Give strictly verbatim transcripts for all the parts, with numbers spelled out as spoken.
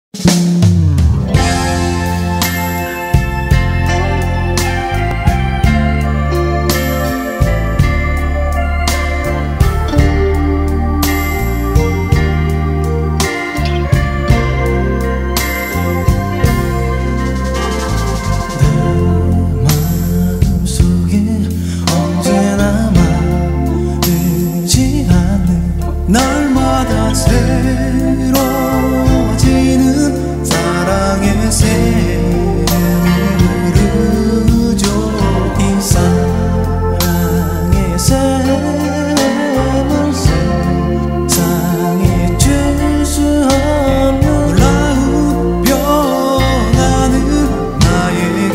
날마다 새로워지는 사랑의 샘을 흐르죠. 이 사랑의 샘을 세상에 줄 수 없는 놀라운 평안을 나에게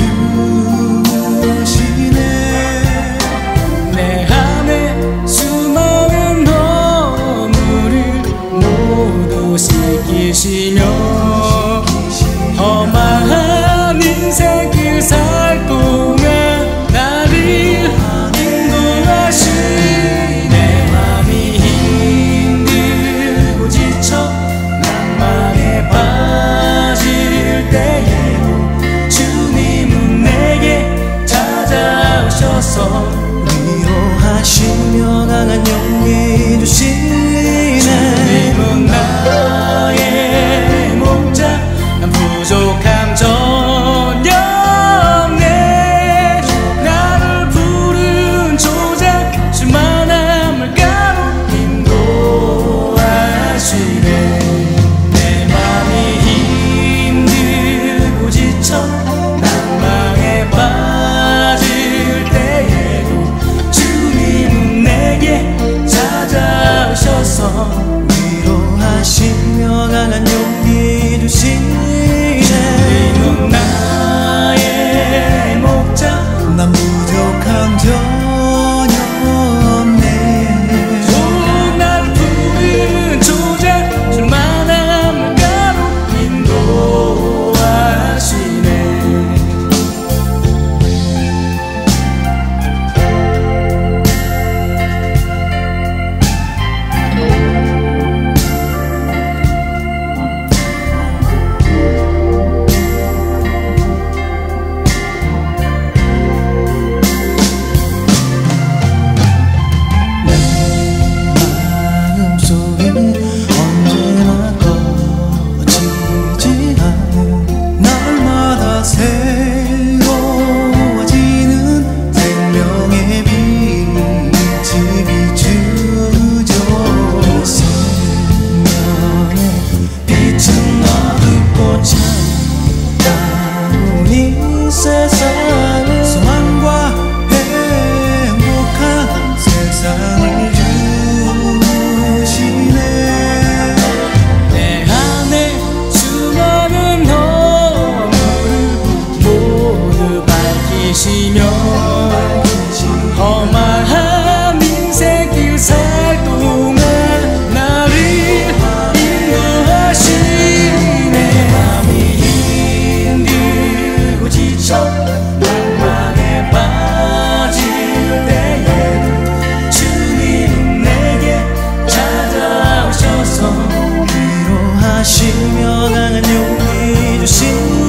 주시네. 내 안에 수많은 씻기시며 험한 인생길 살 동안 나를 인도하시네. 내 맘이 힘들고 지쳐 낭만에 빠질 때에도 주님은 내게 찾아오셔서 위로하시며 강한 용기 주시네. 주님은 나의 목자, 난 부족함 전혀 없네. 나를 부른 조작 수많은 물가로 인도하시네. 내 맘이 힘들고 지쳐 낭망에 빠질 때에도 주님은 내게 찾아오셔서 위로하시며 강한 용기 주시네. 주님은 나의 목자, 난 부족함 전혀 없네. 날 부른 조작 줄만한 물가로 인도하시네. 새로워지는 생명의 빛이 비추죠. 생명의 빛은 어둡고 차가운 이 세상을 소망과 행복한 세상을 주시네. 내 안에 수많은 시며 험한 인생길 살 동안 나를 인도하시네. 맘이 힘들고 지쳐 낭만에 빠질 때에도 주님은 내게 찾아오셔서 위로하시며 강한 용기 주시네.